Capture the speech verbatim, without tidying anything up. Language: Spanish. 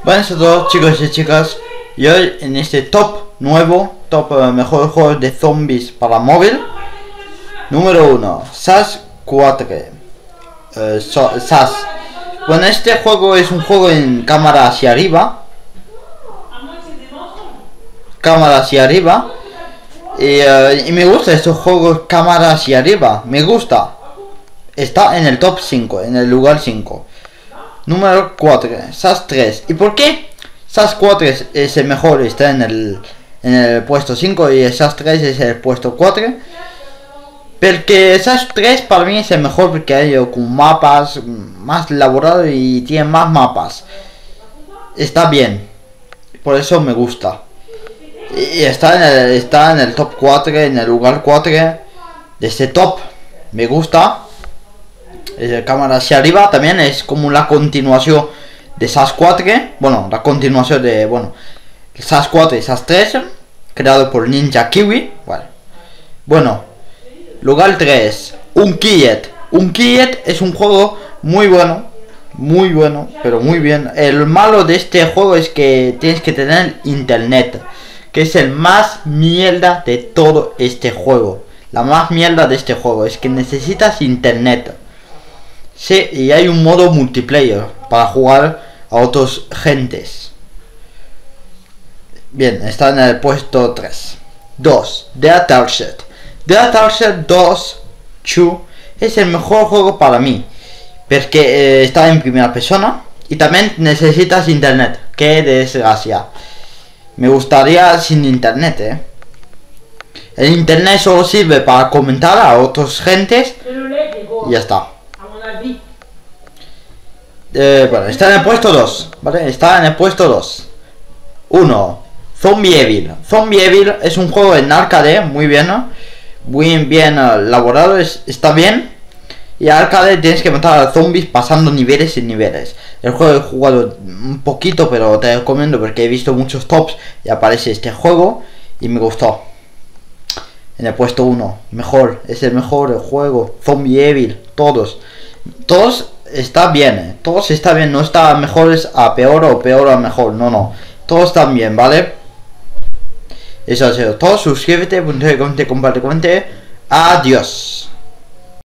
Buenas a todos, chicos y chicas, y hoy en este top nuevo, top uh, mejores juegos de zombies para móvil, número uno, SAS cuatro. uh, so, SAS. Bueno, este juego es un juego en cámara hacia arriba, cámara hacia arriba, y, uh, y me gusta estos juegos cámara hacia arriba, me gusta. Está en el top cinco, en el lugar cinco. Número cuatro, SAS tres. ¿Y por qué SAS cuatro es, es el mejor? Está en el, en el puesto cinco y SAS tres es el puesto cuatro. Porque SAS tres para mí es el mejor porque hay con mapas más elaborados y tiene más mapas. Está bien. Por eso me gusta. Y está en el, está en el top cuatro, en el lugar cuatro de este top. Me gusta. Es cámara hacia arriba, también es como la continuación de SAS cuatro. Bueno, la continuación de, bueno, SAS cuatro y SAS tres, creado por Ninja Kiwi. Bueno, bueno lugar tres, Unkiet. Unkiet es un juego muy bueno, muy bueno, pero muy bien. El malo de este juego es que tienes que tener internet, que es el más mierda de todo este juego. La más mierda de este juego es que necesitas internet. Sí, y hay un modo multiplayer para jugar a otros gentes. Bien, está en el puesto tres. dos. The Atarset. The Atarset dos Chu es el mejor juego para mí, porque eh, está en primera persona y también necesitas internet. Qué desgracia. Me gustaría sin internet, eh. El internet solo sirve para comentar a otros gentes y ya está. Eh, bueno, está en el puesto dos, ¿vale? Está en el puesto dos. uno. Zombie Evil. Zombie Evil es un juego en arcade, muy bien, ¿no? Muy bien uh, elaborado, es, está bien. Y arcade tienes que matar a zombies pasando niveles y niveles. El juego he jugado un poquito, pero te recomiendo porque he visto muchos tops y aparece este juego y me gustó. En el puesto uno, mejor, es el mejor el juego. Zombie Evil, todos. Todos está bien, eh. Todos está bien, no está mejores a peor o peor a mejor, no, no. Todos están bien, ¿vale? Eso ha sido todo, suscríbete, comparte, comparte. Adiós.